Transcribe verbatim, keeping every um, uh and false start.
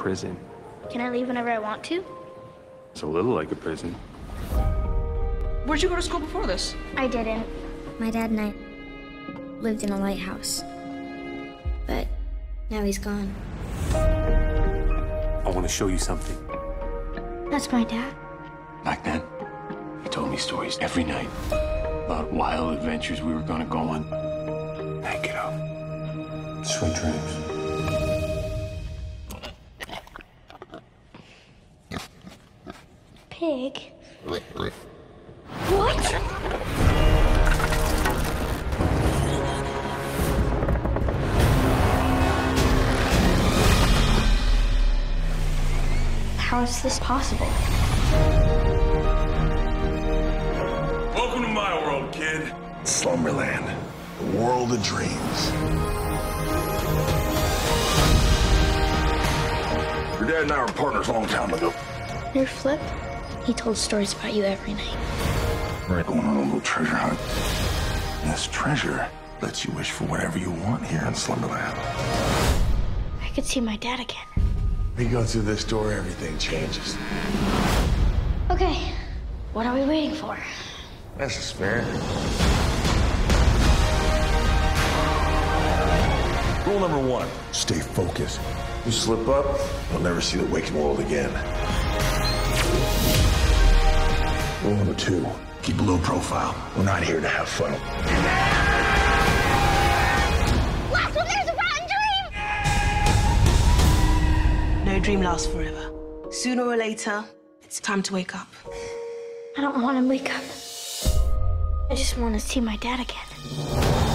prison. Can I leave whenever I want to? It's a little like a prison. Where'd you go to school before this? I didn't. My dad and I lived in a lighthouse. But now he's gone. I want to show you something. That's my dad. Back then, he told me stories every night about wild adventures we were gonna go on. Hey, kiddo. Sweet dreams. Pig? What? How is this possible? Welcome to my world, kid. Slumberland, the world of dreams. Your dad and I were partners a long time ago. Your Flip? He told stories about you every night. We're going on a little treasure hunt. And this treasure lets you wish for whatever you want here in Slumberland. I could see my dad again. We go through this door, everything changes. Okay, what are we waiting for? That's the spirit. Rule number one, stay focused. You slip up, you'll never see the waking world again. Rule number two, keep a low profile. We're not here to have fun. Last one, there's a rotten dream! No dream lasts forever. Sooner or later, it's time to wake up. I don't want to wake up. I just want to see my dad again.